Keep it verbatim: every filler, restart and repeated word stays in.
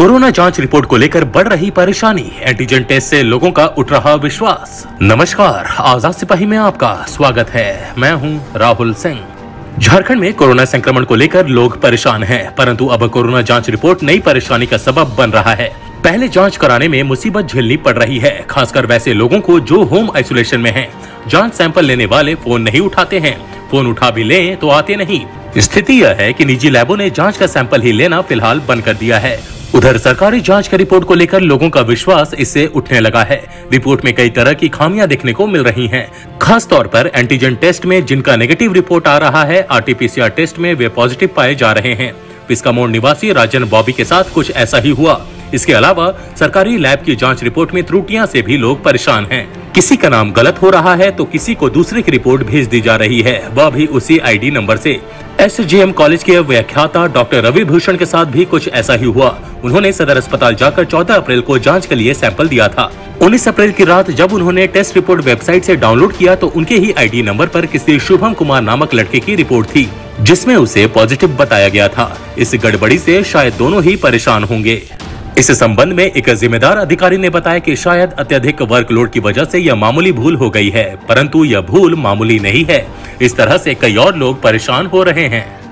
Corona जांच report को लेकर बढ़ रही परेशानी, एंटीजन टेस्ट से लोगों का उठ रहा विश्वास। नमस्कार, आजाद सिपाही में आपका स्वागत है। मैं हूं राहुल सिंह। झारखंड में कोरोना संक्रमण को लेकर लोग परेशान हैं, परंतु अब कोरोना जांच रिपोर्ट नई परेशानी का सबब बन रहा है। पहले जांच कराने में मुसीबत झेलनी पड़ रही है, खासकर वैसे लोगों को जो होम आइसोलेशन में हैं। जांच सैंपल लेने वाले फोन नहीं उठाते हैं, फोन उठा भी लें तो आते नहीं। स्थिति यह है कि निजी लैबों ने जांच का सैंपल ही लेना फिलहाल बंद कर दिया है। उधर सरकारी जांच की रिपोर्ट को लेकर लोगों का विश्वास इससे उठने लगा है। रिपोर्ट में कई तरह की खामियां देखने को मिल रही हैं। खास तौर पर एंटीजन टेस्ट में जिनका नेगेटिव रिपोर्ट आ रहा है, आरटीपीसीआर टेस्ट में वे पॉजिटिव पाए जा रहे हैं। पिस्कामोड़ निवासी राजन बॉबी के साथ कुछ ऐसा ही हुआ। इसके अलावा सरकारी लैब की जांच रिपोर्ट में त्रुटियां से भी लोग परेशान हैं। किसी का नाम गलत हो रहा है तो किसी को दूसरे की रिपोर्ट भेज दी जा रही है, वह भी उसी आईडी नंबर से। एसजेएम कॉलेज के व्याख्याता डॉक्टर रवि भूषण के साथ भी कुछ ऐसा ही हुआ। उन्होंने सदर अस्पताल जाकर चौदह अप्रैल को जांच के लिए सैंपल दिया था। उन्नीस अप्रैल की रात जब उन्होंने टेस्ट रिपोर्ट वेबसाइट से डाउनलोड किया तो उनके ही आईडी नंबर पर किसी शुभम कुमार नामक लड़के की रिपोर्ट थी, जिसमें उसे पॉजिटिव बताया गया था। इस गड़बड़ी से शायद दोनों ही परेशान होंगे। इस संबंध में एक जिम्मेदार अधिकारी ने बताया कि शायद अत्यधिक वर्कलोड की वजह से यह मामूली भूल हो गई है, परंतु यह भूल मामूली नहीं है। इस तरह से कई और लोग परेशान हो रहे हैं।